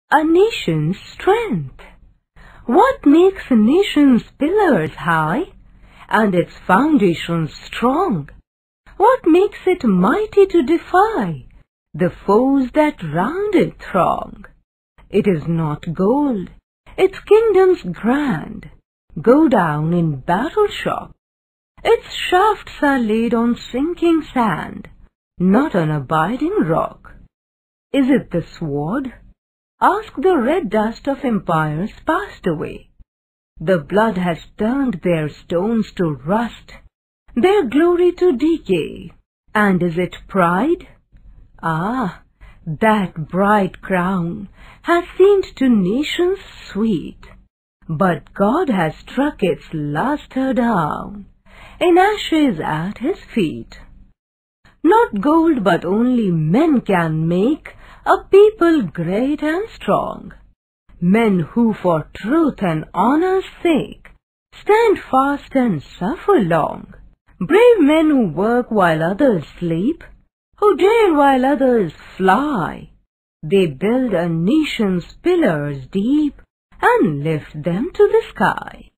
A nation's strength. What makes a nation's pillars high and its foundations strong? What makes it mighty to defy the foes that round it throng? It is not gold, its kingdoms grand go down in battle shock. Its shafts are laid on sinking sand, not on abiding rock. Is it the sword? Ask the red dust of empires passed away. The blood has turned their stones to rust, their glory to decay. And is it pride? Ah, that bright crown has seemed to nations sweet, but God has struck its luster down, in ashes at his feet. Not gold but only men can make a people great and strong, men who for truth and honor's sake stand fast and suffer long, brave men who work while others sleep, who dare while others fly. They build a nation's pillars deep and lift them to the sky.